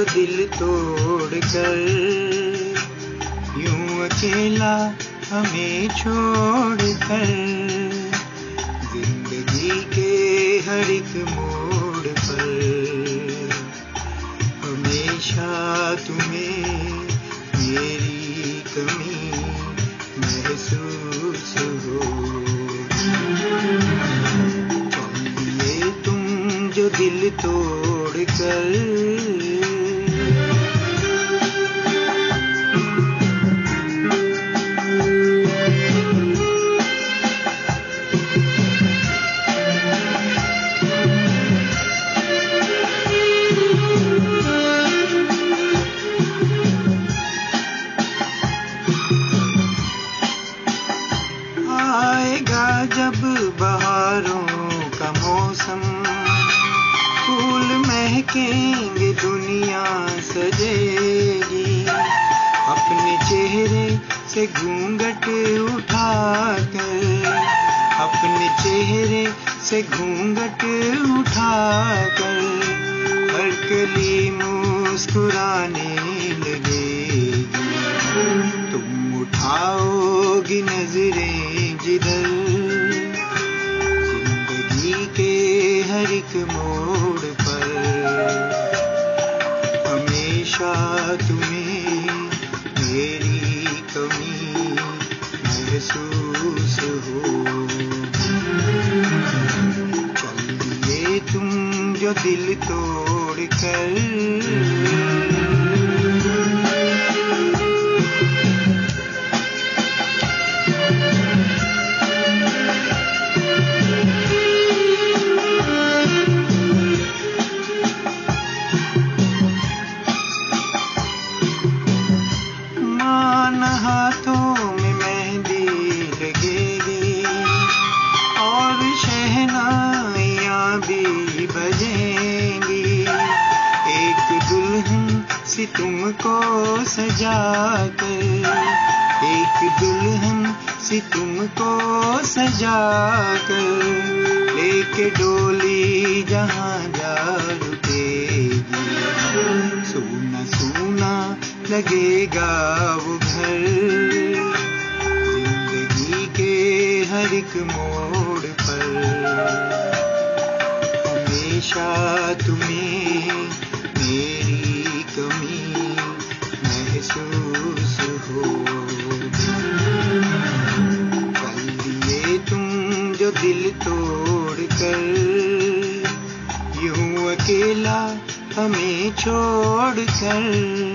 दिल तोड़ कर, यूं अकेला हमें छोड़ कर, जिंदगी के हर एक मोड़ पर हमेशा तुम्हें मेरी कमी महसूस हो। चलिए तुम जो दिल तोड़ कर, जब बहारों का मौसम, फूल महकेंगे, दुनिया सजेगी, अपने चेहरे से घूंघट उठाकर, अपने चेहरे से घूंघट उठाकर हर कली मुस्कुराने लगेगी। तुम उठाओगी नजरें जिधर, हर एक मोड़ पर हमेशा तुम्हें मेरी कमी महसूस हो। चलिए तुम जो दिल तोड़ कर, हाथों में मेहंदी लगेगी और शहनाइयाँ भी बजेंगी, एक दुल्हन सी तुमको सजाकर, एक दुल्हन सी तुमको सजाकर लेके डोली जहाँ जा रुकेगी। सोना सोना लगेगा वो घर, जिंदगी के हर एक मोड़ पर हमेशा तुम्हें मेरी कमी महसूस हो। चलिए तुम जो दिल तोड़ कर, यूं अकेला हमें छोड़ कर,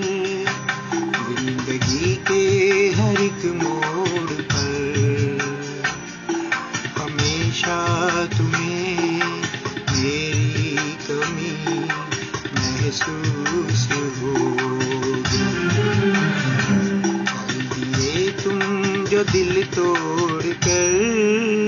जिंदगी के हर एक मोड़ पर हमेशा तुम्हें मेरी कमी महसूस हो। चलिए तुम जो दिल तोड़ कर,